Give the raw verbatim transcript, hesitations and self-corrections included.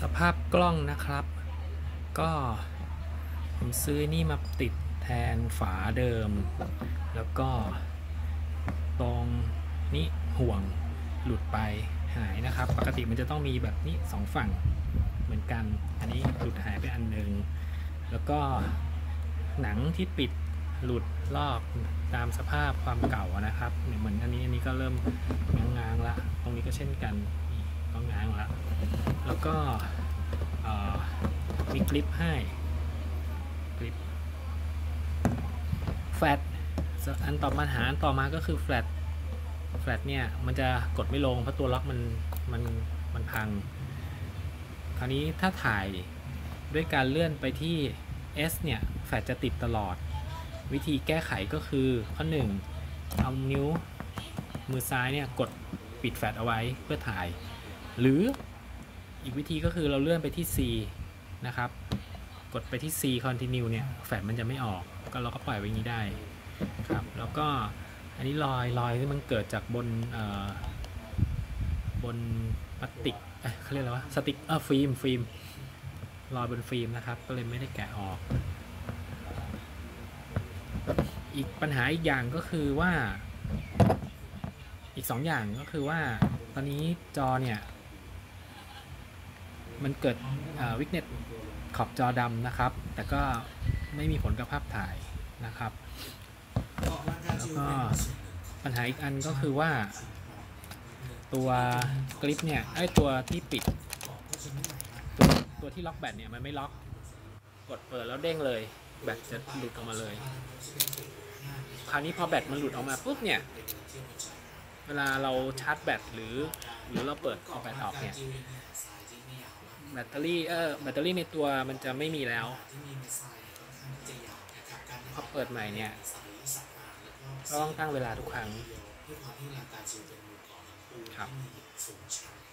สภาพกล้องนะครับก็ผมซื้อนี่มาติดแทนฝาเดิมแล้วก็ตรงนี้ห่วงหลุดไปหายนะครับปกติมันจะต้องมีแบบนี้สองฝั่งเหมือนกันอันนี้หลุดหายไปอันหนึ่งแล้วก็หนังที่ปิดหลุดลอกตามสภาพความเก่านะครับเหมือนอันนี้อันนี้ก็เริ่มง้างๆละตรงนี้ก็เช่นกันก็ง้างละแล้วก็มีคลิปให้คลิปแฟลตอันต่อมาหาอันต่อมาก็คือแฟลตแฟลตเนี่ยมันจะกดไม่ลงเพราะตัวล็อกมันมันมันพังคราวนี้ถ้าถ่ายด้วยการเลื่อนไปที่ S เนี่ยแฟลตจะติดตลอดวิธีแก้ไขก็คือข้อหนึ่งเอานิ้วมือซ้ายเนี่ยกดปิดแฟลชเอาไว้เพื่อถ่ายหรืออีกวิธีก็คือเราเลื่อนไปที่ C นะครับกดไปที่ C continue เนี่ยแฟลชมันจะไม่ออกก็เราก็ปล่อยไว้อย่างนี้ได้ครับแล้วก็อันนี้รอยรอยที่มันเกิดจากบนบนพลาสติกเอ้ยเขาเรียกอะไรวะสติ๊กเออฟิล์มฟิล์มรอยบนฟิล์มนะครับก็เลยไม่ได้แกะออกอีกปัญหาอีกอย่างก็คือว่าอีกสองอย่างก็คือว่าตอนนี้จอเนี่ยมันเกิดวิกเน็ตขอบจอดำนะครับแต่ก็ไม่มีผลกับภาพถ่ายนะครับแล้วก็ปัญหาอีกอันก็คือว่าตัวกริปเนี่ยไอตัวที่ปิดตัวตัวที่ล็อกแบตเนี่ยมันไม่ล็อกกดเปิดแล้วเด้งเลยแบตจะหลุดออกมาเลยคราวนี้พอแบตมันหลุดออกมาปุ๊บเนี่ยเวลาเราชาร์จแบตหรือหรือเราเปิดเอาแบตออกเนี่ยแบตเตอรี่เออแบตเตอรี่ในตัวมันจะไม่มีแล้วพอเปิดใหม่เนี่ยก็ต้องตั้งเวลาทุกครั้งครับ